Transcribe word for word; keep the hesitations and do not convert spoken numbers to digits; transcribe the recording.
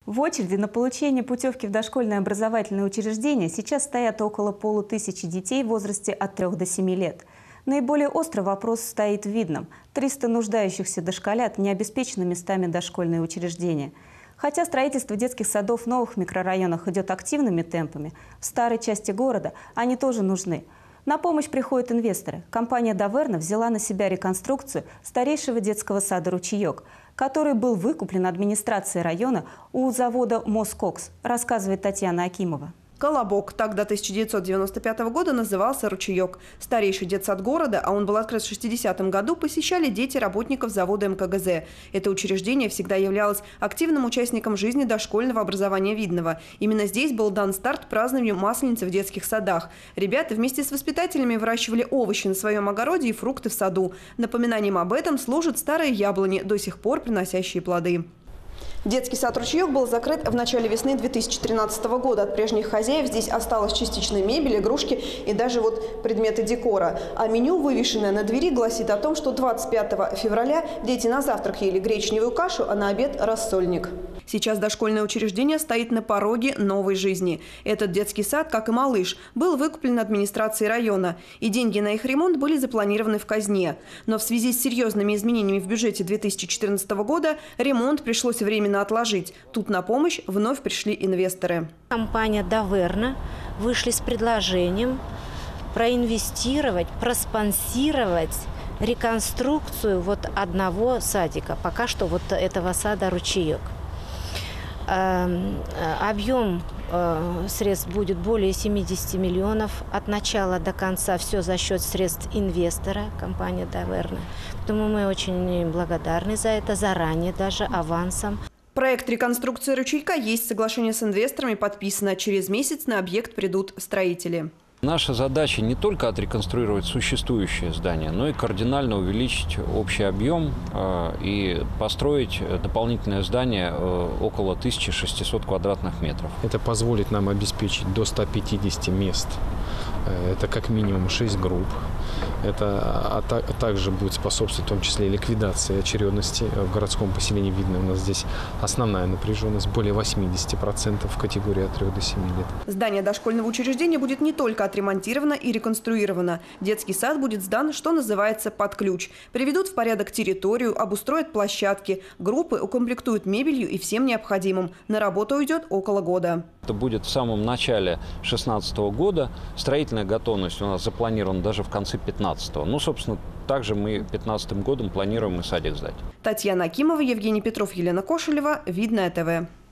В очереди на получение путевки в дошкольное образовательное учреждение сейчас стоят около полутысячи детей в возрасте от трёх до семи лет. Наиболее острый вопрос стоит в Видном. триста нуждающихся дошколят не обеспечены местами дошкольные учреждения. Хотя строительство детских садов в новых микрорайонах идет активными темпами, в старой части города они тоже нужны. На помощь приходят инвесторы. Компания «Даверна» взяла на себя реконструкцию старейшего детского сада «Ручеек», который был выкуплен администрацией района у завода «Москокс», рассказывает Татьяна Акимова. «Колобок» – так до тысяча девятьсот девяносто пятого года назывался «Ручеек». Старейший детсад города, а он был открыт в шестидесятом году, посещали дети работников завода эм ка гэ зэ. Это учреждение всегда являлось активным участником жизни дошкольного образования Видного. Именно здесь был дан старт празднованию Масленицы в детских садах. Ребята вместе с воспитателями выращивали овощи на своем огороде и фрукты в саду. Напоминанием об этом служат старые яблони, до сих пор приносящие плоды. Детский сад «Ручеек» был закрыт в начале весны две тысячи тринадцатого года. От прежних хозяев здесь осталась частичная мебель, игрушки и даже вот предметы декора. А меню, вывешенное на двери, гласит о том, что двадцать пятого февраля дети на завтрак ели гречневую кашу, а на обед – рассольник. Сейчас дошкольное учреждение стоит на пороге новой жизни. Этот детский сад, как и «Малыш», был выкуплен администрацией района. И деньги на их ремонт были запланированы в казне. Но в связи с серьезными изменениями в бюджете две тысячи четырнадцатого года ремонт пришлось временно отложить. Тут на помощь вновь пришли инвесторы. Компания «Даверна» вышли с предложением проинвестировать, проспонсировать реконструкцию вот одного садика, пока что вот этого сада «Ручеек». Объем средств будет более семидесяти миллионов. От начала до конца все за счет средств инвестора, компания «Даверна». Поэтому мы очень благодарны за это, заранее даже авансом. Проект реконструкции «Ручейка» есть, соглашение с инвесторами подписано. Через месяц на объект придут строители. Наша задача не только отреконструировать существующее здание, но и кардинально увеличить общий объем э, и построить дополнительное здание э, около тысячи шестисот квадратных метров. Это позволит нам обеспечить до ста пятидесяти мест. Это как минимум шесть групп. Это а, а также будет способствовать в том числе и ликвидации очередности в городском поселении Видное. У нас здесь основная напряженность, более восьмидесяти процентов в категории от трёх до семи лет. Здание дошкольного учреждения будет не только отремонтировано и реконструировано. Детский сад будет сдан, что называется, под ключ. Приведут в порядок территорию, обустроят площадки, группы укомплектуют мебелью и всем необходимым. На работу уйдет около года. Это будет в самом начале две тысячи шестнадцатого года. Строительная готовность у нас запланирована даже в конце две тысячи пятнадцатого. Ну, собственно, также мы две тысячи пятнадцатым годом планируем и садик сдать. Татьяна Акимова, Евгений Петров, Елена Кошелева. Видное ТВ.